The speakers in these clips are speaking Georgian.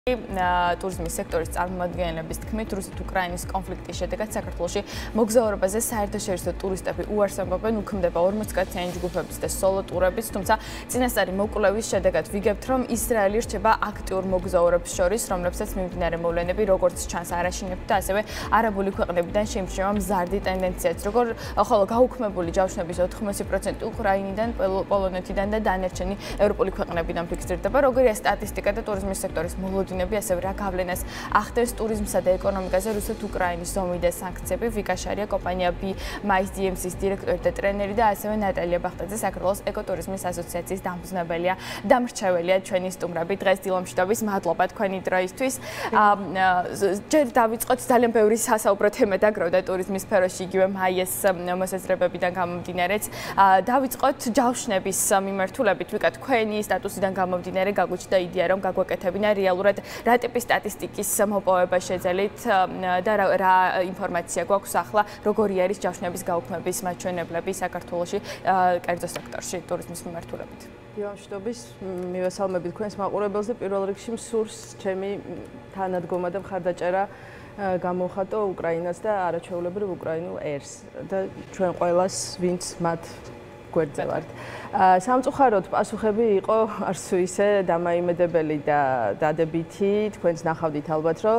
ტურიზმის სექტორის წარმომადგენლების თქმით, რუსეთ უკრაინის კონფლიქტის შედეგად საქართველოში მოგზაურობაზე საერთაშორისო ტურისტები უარს ამბობენ, უქმდება 40 კაციანი ჯგუფებიც და სოლო ტურებიც, თუმცა წინასწარი მოკლვევის შედეგად ვიგებთ, რომ ისრაელი რჩება აქტიურ მოგზაურებს შორის, რომლებსაც მიმდინარე მოვლენები როგორც ჩანს არაშინებთ და ასევე არაბული ქვეყნებიდან შეიმჩნევა მზარდი ტენდენციაც, ხოლო გაუქმებული ჯავშნების 80% უკრაინიდან, პოლონეთიდან და დანარჩენი ევროპული ქვეყნებიდან ფიქსირდება, როგორია სტატისტიკა და ტურიზმის სექტორის ასევე რა გავლენას ახდენს ტურიზმსა და ეკონომიკაზე რუსეთ უკრაინის ომი და სანქციები. ვიკაშარია კომპანია DMC-ის დირექტორი და ტრენერი და ასევე ნატალია ბახტაძე საქართველოს ეკოტურიზმის ასოციაციის დამფუძნებელია და მრჩეველია ჩვენი სტუმრები დღეს დილომშვიდობის. მადლობა თქვენი დროისთვის. ჯერ დავიწყოთ ძალიან ბევრი სასაუბრო თემა დაგროვდა ტურიზმის სფეროში იგივე მაიეს მოსაზრებებიდან გამომდინარეც. დავიწყოთ ჯავშნების მიმართულებით. ვიკა თქვენი სტატუსიდან გამომდინარე გაგვიჩნდა იდეა რომ გაგვეკეთებინა რეალურად რა ტიპის სტატისტიკის მოპოვება შეძელით და რა ინფორმაცია გვაქვს ახლა როგორი არის ჯავშნების გაუქმების მაჩვენებლები საქართველოში კერძო სექტორში ტურიზმის მიმართულებით. დილომშვიდობის, მივესალმებით თქვენს მაყურებელს და პირველ რიგში მსურს ჩემი თანადგომა და მხარდაჭერა გამოვხატო უკრაინას და არაჩვეულებრივ უკრაინულ ერს და ჩვენ ყველას ვინც მათ გვერდზე ვართ. სამწუხაროდ პასუხები იყო არც ისე დამაიმედებელი და დადებითი, თქვენც ნახავდით ალბათ, რომ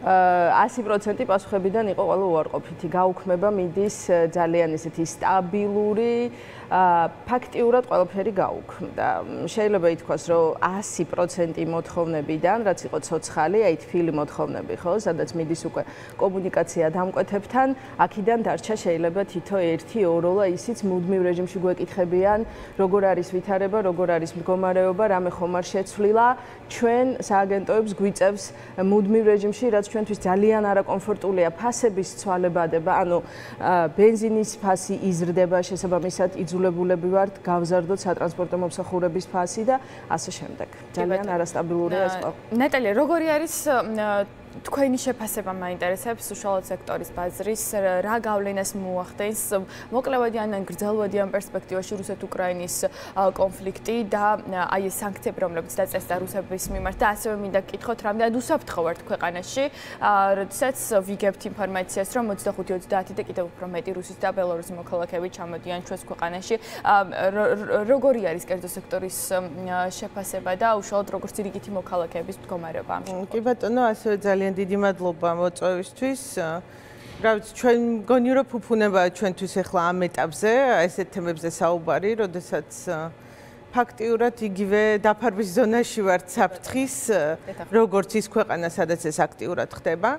100% პასუხებიდან იყო ყველა უარყოფითი. გაუქმება მიდის ძალიან ისეთი სტაბილური, ფაქტიურად ყველაფერი გაუქმდა. შეიძლება ითქვას, რომ 100% მოთხოვნებიდან, რაც იყო ცოცხალი, აი თბილი მოთხოვნები, ხო, სადაც მიდის უკვე კომუნიკაცია დამკვეთებთან, აქედან დარჩა შეიძლება თითო 1-2 ისიც მუდმივ რეჟიმში გვეკითხებიან, როგორ არის ვითარება, როგორ არის მდგომარეობა, რამე ხომ არ შეცვლილა. ჩვენ სააგენტოებს გვიწევს მუდმივ რეჟიმში, რაც ჩვენთვის ძალიან არაკომფორტულია, ფასების ცვალებადება, ანუ ბენზინის ფასი იზრდება, შესაბამისად იძულებულები ვართ გავზარდოთ სატრანსპორტო მომსახურების ფასი და ასე შემდეგ. ძალიან არასტაბილურია ეს ყველაფერი. ნატალია, როგორი არის თქვენი შეფასება მაინტერესებს უშუალოდ სექტორის ბაზრის რა გავლენას მოახდენს მოკლევადიან ან გრძელვადიან პერსპექტივაში რუსეთ-უკრაინის კონფლიქტი და აი ეს სანქციები რომლებიც დაწესდა რუსების მიმართ და ასევე მინდა გკითხოთ რამდენად უსაფრთხო ვართ ქვეყანაში როდესაც ვიგებთ ინფორმაციას რომ 25-30 და კიდევ უფრო მეტი რუსის და ბელორუსის მოქალაქეები ჩამოდიან ჩვენს ქვეყანაში როგორი არის კერძო სექტორის შეფასება და უშუალოდ როგორც რიგითი მოქალაქეების მდგომარეობა ამ შემთხვევაში კი ბატონო ასევე ძალიან დიდი მადლობა მოწვევისთვის. რა ვიცი, ჩვენ მგონი რომ ფუფუნებაა ჩვენთვის ახლა ამ ეტაპზე, ესეთ თემებზე საუბარი, როდესაც ფაქტიურად იგივე დაფარვის ზონაში ვართ საფრთხის, როგორც ის ქვეყანა, სადაც ეს აქტიურად ხდება.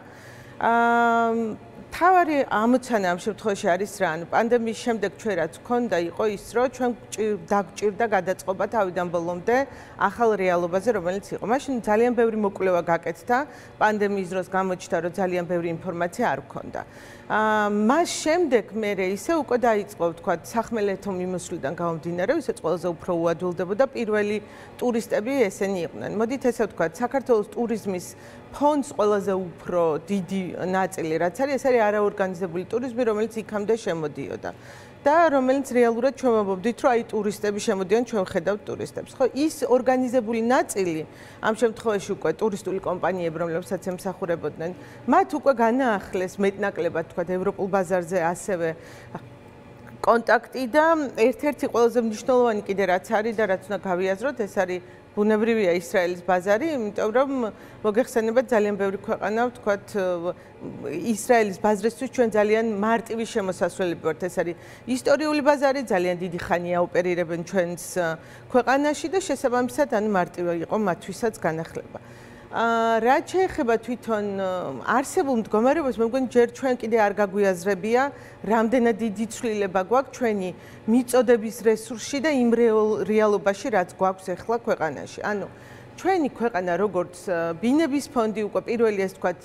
თავარი ამოცანა ამ შემთხვევაში არის რა, ანუ პანდემიის შემდეგ ჩვენ რაც გვქონდა იყო ის, რომ ჩვენ დაგვჭირდა გადაწყობა თავიდან ბოლომდე ახალ რეალობაზე, რომელიც იყო. მაშინ ძალიან ბევრი მოკვლევა გაკეთდა, პანდემიის დროს გამოჩნდა, რომ ძალიან ბევრი ინფორმაცია არ გვქონდა. მას შემდეგ მე ისე უკვე დაიწყო, ვთქვათ, სახმელეთო მიმოსვლიდან გამომდინარე, ვისაც ყველაზე უფრო უადვილდებოდა პირველი ტურისტები ესენი იყვნენ. მოდით ესე ვთქვათ, საქართველოს ტურიზმის ფონდს ყველაზე უფრო დიდი ნაწილი რაც არის, ეს არის არაორგანიზებული ტურიზმი, რომელიც იქამდე შემოდიოდა. და რომელიც რეალურად ჩვენ ვამბობდით, რომ აი ტურისტები შემოდიან, ჩვენ ვხედავთ ტურისტებს. ხო, ის ორგანიზებული ნაწილი ამ შემთხვევაში უკვე ტურისტული კომპანიები, რომლებსაც ემსახურებოდნენ, მათ უკვე განაახლეს მეტნაკლებად, თქვათ, ევროპულ ბაზარზე ასევე კონტაქტი და ერთ-ერთი ყველაზე მნიშვნელოვანი კიდე რაც არის და რაც უნდა გავიაზროთ, ეს არის ბუნებრივია ისრაელის ბაზარი, იმიტომ რომ მოგეხსენებათ ძალიან ბევრი ქვეყანა, ვთქვათ, ისრაელის ბაზრისთვის ჩვენ ძალიან მარტივი შემოსასვლელები ვართ. ეს არის ისტორიული ბაზარი, ძალიან დიდი ხანია ოპერირებენ ჩვენს ქვეყანაში და შესაბამისად ან მარტივი იყო მათთვისაც განახლება. რაც შეეხება თვითონ არსებულ მდგომარეობას, მე მგონი ჯერ ჩვენ კიდე არ გაგვიაზრებია, რამდენად დიდი ცვლილება გვაქვს ჩვენი მიწოდების რესურსში და იმ რეალობაში, რაც გვაქვს ახლა ქვეყანაში. ანუ ჩვენი ქვეყანა, როგორც ბინების ფონდი უკვე პირველი ეს თქვათ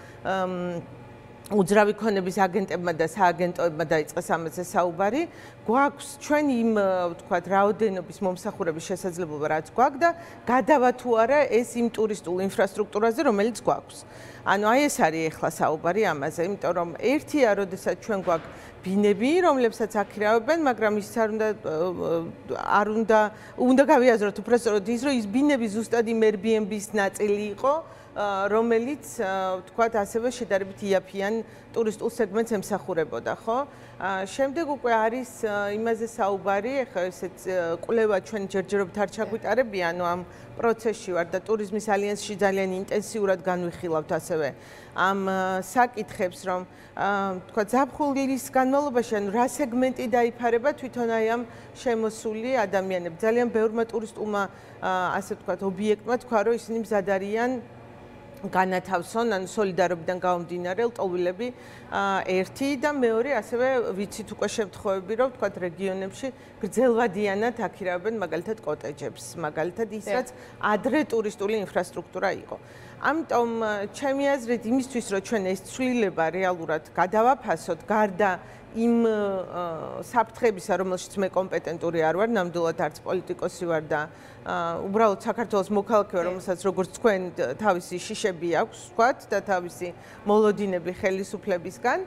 უძრავი ქონების აგენტებმა და სააგენტოებმა დაიწყეს ამაზე საუბარი. გვაქვს ჩვენ იმ ვთქვათ რაოდენობის მომსახურების შესაძლებლობა რაც გვაქვს და გადავა თუ არა ეს იმ ტურისტულ ინფრასტრუქტურაზე რომელიც გვაქვს. ანუ აი ეს არის ახლა საუბარი ამაზე, იმიტომ რომ ერთია, როდესაც ჩვენ გვაქვს ბინები, რომლებსაც აქირავებენ, მაგრამ ის არ უნდა გავიაზროთ უბრალოდ ის, რომ ის ბინები ზუსტად იმ Airbnb-ის ნაწილი იყო, რომელიც თქვათ ასევე შედარებით იაფიან ტურისტულ სეგმენტს ემსახურებოდა, ხო? შემდეგ უკვე არის იმაზე საუბარი, ეხლა ესეც კვლევა ჩვენ ჯერჯერობით არ ჩაგვიტარებია, ანუ ამ პროცესში ვარ და ტურიზმის ალიანსში ძალიან ინტენსიურად განვიხილავთ ასევე ამ საკითხებს, რომ თქვათ ზაფხულის განმავლობაში, ანუ რა სეგმენტი დაიფარება თვითონ აი ამ შემოსული ადამიანებს. ძალიან ბევრმა ტურისტულმა ასე ვთქვათ ობიექტმა თქვა, რომ ისინი მზად არიან განათავსონ, ანუ სოლიდარობიდან გამომდინარე ლტოლვილები ერთი და მეორე ასევე ვიცით უკვე შემთხვევები, რომ ვთქვათ რეგიონებში გრძელვადიანად აქირავებენ მაგალითად კოტეჯებს, მაგალითად ის რაც ადრე ტურისტული ინფრასტრუქტურა იყო. ამიტომ ჩემი აზრით იმისთვის რომ ჩვენ ეს ცვლილება რეალურად გადავაფასოთ, გარდა იმ საფრთხებისა, რომელშიც მე კომპეტენტური არ ვარ, ნამდვილად არც პოლიტიკოსი ვარ და უბრალოდ საქართველოს მოქალაქე ვარ, რომელსაც როგორც თქვენ თავისი შიშები აქვს, ვთქვათ, და თავისი მოლოდინები ხელისუფლებისგან.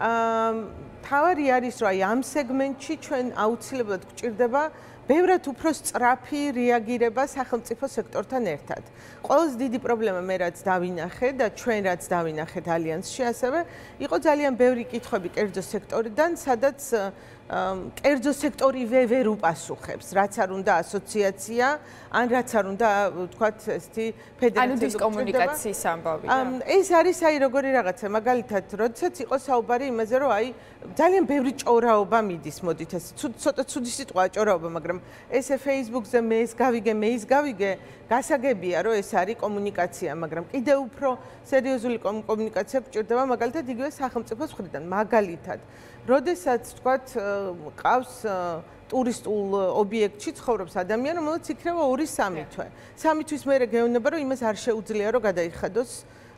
თავარი არის, რომ აი ამ სეგმენტში ჩვენ აუცილებლად გვჭირდება ბევრად უფრო სწრაფი რეაგირება სახელმწიფო სექტორთან ერთად. ყველაზე დიდი პრობლემა მე რაც დავინახე და ჩვენ რაც დავინახეთ ალიანსში ასევე, იყო ძალიან ბევრი კითხვები კერძო სექტორიდან, სადაც კერძო სექტორივე ვერ უპასუხებს, რაც არ უნდა ასოციაცია, ან რაც არ უნდა ვთქვათ ესეთი ფედერაცია. ანუ დისკომუნიკაციის ამბავი. ეს არის აი როგორი რაღაცა, მაგალითად, როდესაც იყო საუბარი იმაზე, რომ აი ძალიან ბევრი ჭორაობა მიდის, მოდით ეს ცოტა ცუდი სიტყვაა ჭორაობა, მაგრამ ესე Facebook-ზე მე ეს გავიგე, გასაგებია, რომ ეს არის კომუნიკაცია, მაგრამ კიდევ უფრო სერიოზული კომუნიკაცია გვჭირდება მაგალითად იგივე სახელმწიფოს მხრიდან, მაგალითად, როდესაც თქვათ ყავს ტურისტულ ობიექტში ცხოვრობს ადამიანი, რომელიც იქნება 2-3 თვე. 3 თვის მერე გეუბნება, რომ იმას არ შეუძლია, რომ გადაიხადოს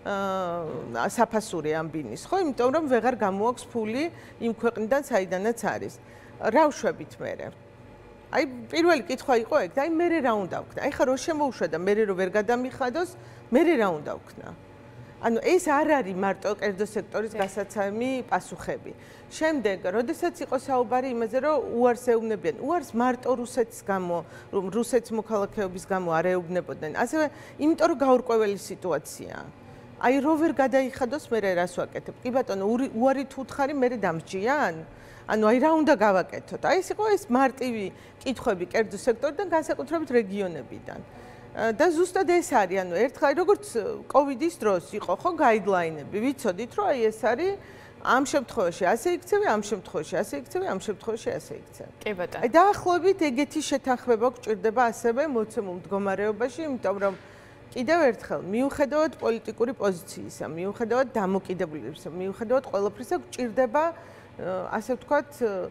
საფასური ამ ბინის, ხო? იმიტომ რომ ვეღარ გამოაქვს ფული იმ ქვეყნიდან, საიდანაც არის. რა ვშვებით მერე? აი პირველი კითხვა იყო ეგ, და აი მერე რა უნდა ვქნა? აი ხა რო შემოუშვა და მერე რო ვერ გადამიხადოს, მერე რა უნდა ვქნა? ანუ ეს არ არის მარტო კერძო სექტორის გასაცემი პასუხები. შემდეგ, როდესაც იყო საუბარი იმაზე, რომ უარს ეუბნებიან, უარს მარტო რუსეთის მოქალაქეობის გამო არ ეუბნებოდნენ, ასევე იმიტომ რომ გაურკვეველი სიტუაციაა. აი რო ვერ გადაიხადოს, მერე რას ვაკეთებ? კი ბატონო, უარი თუ უთხარი, მერე დამსჯიან? ანუ აი რა უნდა გავაკეთოთ? აი ეს იყო ეს მარტივი კითხვები კერძო სექტორიდან, განსაკუთრებით რეგიონებიდან. და ზუსტად ეს არის, ანუ ერთხელ როგორც კოვიდის დროს იყო ხო გაიდლაინები, ვიცოდით რომ აი ეს არის ამ შემთხვევაში ასე იქცევი, ამ შემთხვევაში ასე იქცევი, ამ შემთხვევაში ასე იქცევი. კი ბატონო. აი დაახლოებით ეგეთი შეთანხმება გვჭირდება ასევე მოცემულ მდგომარეობაში, იმიტომ რომ კიდევ ერთხელ მიუხედავად პოლიტიკური პოზიციისა, მიუხედავად დამოკიდებულებისა, მიუხედავად ყველაფრისა გვჭირდება ასე ვთქვათ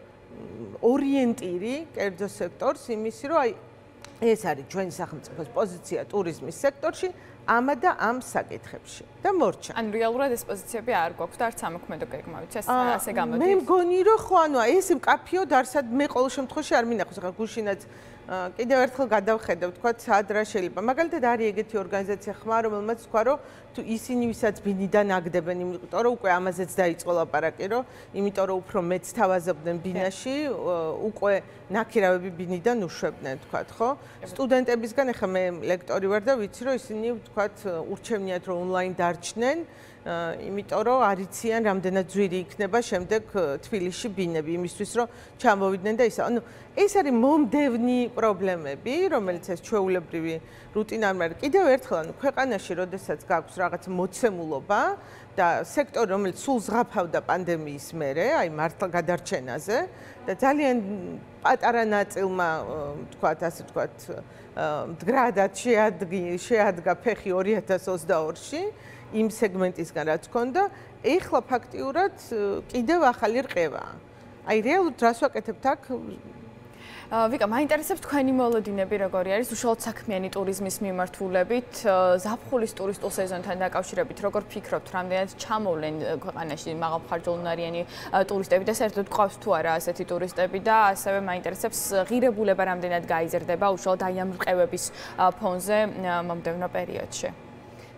ორიენტირი კერძო სექტორს იმისი, რომ აი ეს არის ჩვენი სახელმწიფოს პოზიცია ტურიზმის სექტორში ამა და ამ საკითხებში და მორჩა. ან რეალურად ეს პოზიციები არ გვაქვს და არც ამოქმედო გეგმა ვიცი, ასე გამოდის. მე მგონი რომ ხო, ანუ ეს მკაფიო დარსად მე ყოველ შემთხვევაში არ მინახავს, ხა გუშინაც კიდევ ერთხელ გადავხედე, ვთქვათ, სად რა შეიძლება. მაგალითად არის ეგეთი ორგანიზაცია ხმა, რომელმაც თქვა, რომ თუ ისინი ვისაც ბინიდან აგდებენ, იმიტომ რომ უკვე ამაზეც დაიწყო ლაპარაკი, რომ იმიტომ რომ უფრო მეც თავაზობდნენ ბინაში, უკვე ნაქირავები ბინიდან უშვებდნენ, ვთქვათ, ხო? სტუდენტებისგან ახლა მე ლექტორი ვარ და ვიცი, რომ ისინი ვთქვათ, ურჩევნიათ რომ ონლაინ დარჩნენ, იმიტომ რომ არ იციან რამდენად ძვირი იქნება შემდეგ თბილისში ბინები იმისთვის რომ ჩამოვიდნენ და ისა. ანუ ეს არის მომდევნი პრობლემები, რომელიც ეს ჩვეულებრივი რუტინარული არის. კიდევ ერთხელ, ანუ ქვეყანაში, როდესაც გაქვს რაღაც მოცემულობა და სექტორი, რომელიც სულ ზღაფავდა პანდემიის მერე, აი მართლა გადარჩენაზე და ძალიან პატარა ნაწილმა, ვთქვათ, ასე ვთქვათ, მდგრადად შეადგა ფეხი 2022-ში. იმ სეგმენტისგან რაც ჰქონდა, ეხლა ფაქტიურად კიდევ ახალი რყევაა. აი რეალურად რას ვაკეთებთ აქ? ვიკა, მაინტერესებს თქვენი მოლოდინები როგორი არის უშუალოდ საქმიანი ტურიზმის მიმართულებით, ზაფხულის ტურისტულ სეზონთან დაკავშირებით, როგორ ფიქრობთ, რამდენად ჩამოვლენ ქვეყანაში მაღალმხარჯლუნარიანი ტურისტები და საერთოდ გვყავს თუ არა ასეთი ტურისტები და ასევე მაინტერესებს ღირებულება რამდენად გაიზრდება უშუალოდ აი ამ რყევების ფონზე მომდევნო პერიოდში.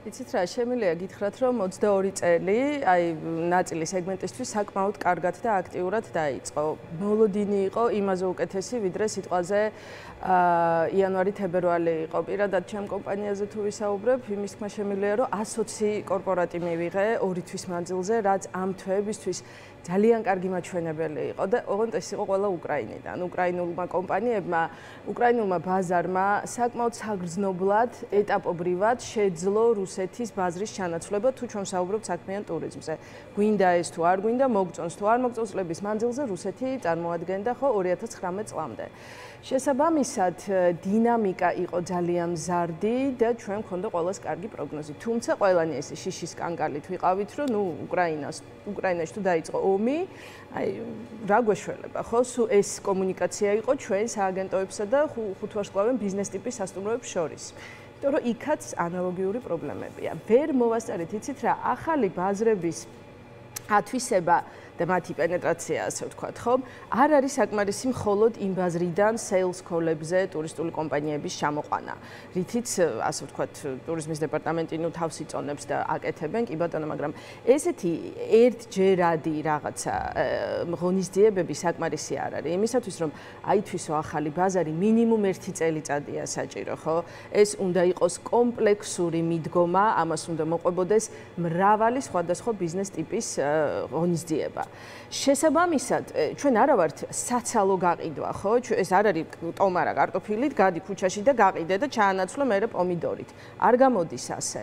იცით რა, შემიძლია გითხრათ, რომ 22 წელი, აი, ნაწილი სეგმენტისთვის საკმაოდ კარგად და აქტიურად დაიწყო. მოლოდინი იყო იმაზე უკეთესი, ვიდრე სიტყვაზე იანვარი-თებერვალი იყო. პირადად ჩემ კომპანიაზე თუ ვისაუბრებ, იმის თქმა შემიძლია, რომ 120 კორპორატი მივიღე 2 თვის მანძილზე, რაც ამ თვეებისთვის ძალიან კარგი მაჩვენებელი იყო და ოღონდ ეს იყო ყველა უკრაინიდან. უკრაინულმა კომპანიებმა, უკრაინულმა ბაზარმა საკმაოდ საგრძნობლად, ეტაპობრივად შეძლო რუსეთის ბაზრის ჩანაცვლება, თუ ჩვენ ვსაუბრობთ საქმიან ტურიზმზე. გვინდა ეს თუ არ გვინდა, მოგწონს თუ არ მოგწონს, წლების მანძილზე რუსეთი წარმოადგენდა ხო 2019 წლამდე. შესაბამისად, დინამიკა იყო ძალიან მზარდი და ჩვენ გვქონდა ყველას კარგი პროგნოზი. თუმცა ყველანი ეს შიშის კანკალით ვიყავით, რომ ნუ უკრაინაში თუ დაიწყო ომი, აი რა გვეშველება, ხო? სულ ეს კომუნიკაცია იყო ჩვენ სააგენტოებსა და ხუთვარსკვლავიან ბიზნეს ტიპის სასტუმროებს შორის. იმიტომ რომ იქაც ანალოგიური პრობლემებია. ვერ მოვასწარეთ, იცით რა, ახალი ბაზრების ათვისება და მათი პენეტრაცია, ასე ვთქვათ, ხო? არ არის საკმარისი მხოლოდ იმ ბაზრიდან sales call-ებზე ტურისტული კომპანიების ჩამოყვანა. რითიც, ასე ვთქვათ, ტურიზმის დეპარტამენტი ნუ თავს იწონებს და აკეთებენ, კი ბატონო, მაგრამ ესეთი ერთჯერადი რაღაცა ღონისძიებები საკმარისი არ არის. იმისათვის, რომ აითვისო ახალი ბაზარი, მინიმუმ 1 წელიწადია საჭირო, ხო? ეს უნდა იყოს კომპლექსური მიდგომა, ამას უნდა მოყვებოდეს მრავალი სხვადასხვა ბიზნეს ტიპის ღონისძიება. შესაბამისად, ჩვენ არა ვართ საცალო გაყიდვა, ხო? ეს არ არის ტომარა კარტოფილით, გადი ქუჩაში და გაყიდე და ჩაანაცვლე მერე პომიდორით. არ გამოდის ასე.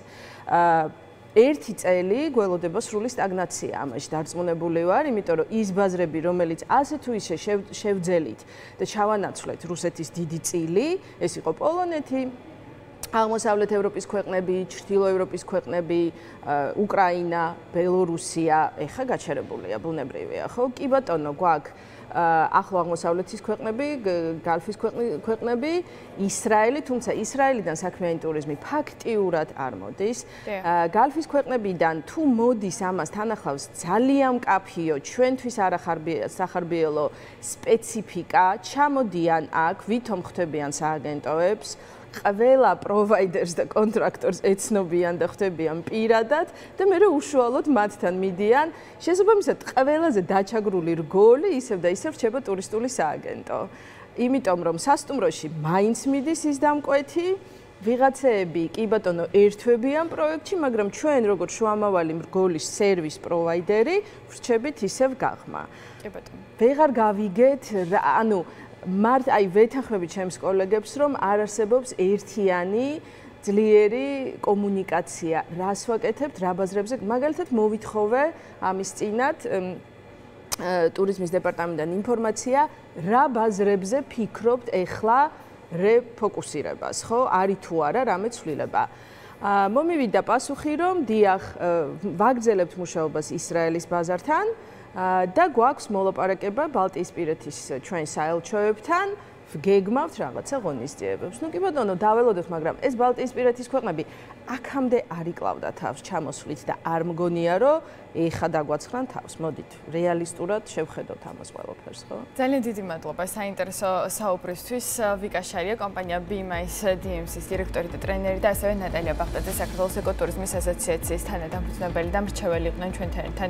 1 წელი გველოდება სრული სტაგნაცია, ამაში დარწმუნებული ვარ, იმიტომ რომ ის ბაზრები, რომელიც ასე თუ ისე შევძელით და ჩავანაცვლეთ რუსეთის დიდი წილი, ეს იყო პოლონეთი, აღმოსავლეთ ევროპის ქვეყნები, ჩრდილო ევროპის ქვეყნები, უკრაინა, ბელორუსია, ეხა გაჩერებულია, ბუნებრივია, ხო? კი ბატონო, გვაქვს ახლო აღმოსავლეთის ქვეყნები, გალფის ქვეყნები, ისრაელი, თუმცა ისრაელიდან საქმიანი ტურიზმი ფაქტიურად არ მოდის. გალფის ქვეყნებიდან თუ მოდის, ამას თანახლავს ძალიან მკაფიო, ჩვენთვის არახარბიელო სპეციფიკა, ჩამოდიან აქ, ვითომ ხვდებიან სააგენტოებს, ყველა პროვაიდერს და კონტრაქტორს ეცნობიან და ხვდებიან პირადად და მე უშუალოდ მათთან მიდიან. შესაბამისად, ყველაზე დაჩაგრული რგოლი ისევ და ისევ რჩება ტურისტული სააგენტო. იმიტომ რომ სასტუმროში მაინც მიდის ის დამკვეთი, ვიღაცეები კი ბატონო ერთვებიან პროექტში, მაგრამ ჩვენ როგორც შუამავალი რგოლის სერვის პროვაიდერი ვრჩებით ისევ გაღმა. კი ბატონო. ვეღარ გავიგეთ, ანუ აი ვეთანხმები ჩემს კოლეგებს, რომ არ არსებობს ერთიანი ძლიერი კომუნიკაცია. რას ვაკეთებთ, რა ბაზრებზე, მაგალითად მოვითხოვე ამის წინათ ტურიზმის დეპარტამენტიდან ინფორმაცია, რა ბაზრებზე ფიქრობთ ეხლა რეფოკუსირებას, ხო? არის თუ არა რამე ცვლილება. მომივიდა პასუხი, რომ დიახ, ვაგრძელებთ მუშაობას ისრაელის ბაზართან და გვაქვს მოლაპარაკება ბალტიისპირეთის ჩვენ საელჩოებთან, ვგეგმავთ რაღაცა ღონისძიებებს. ნუ კი ბატონო, დაველოდოთ, მაგრამ ეს ბალტიისპირეთის ქვეყნები აქამდე არ იკლავდა თავს ჩამოსვლით და არ მგონია, რომ ეხა დაგვაცხრან თავს. მოდით, რეალისტურად შევხედოთ ამას ყველაფერს, ხო? ძალიან დიდი მადლობა საინტერესო საუბრისთვის. ვიკა შარია, კომპანია BMIS DMC-ის დირექტორი და ტრენერი და ასევე ნატალია ბახტაძე, საქართველოს ეკოტურიზმის ასოციაციის თანადამფუძნებელი და მრჩეველი იყვნენ ჩვენთან.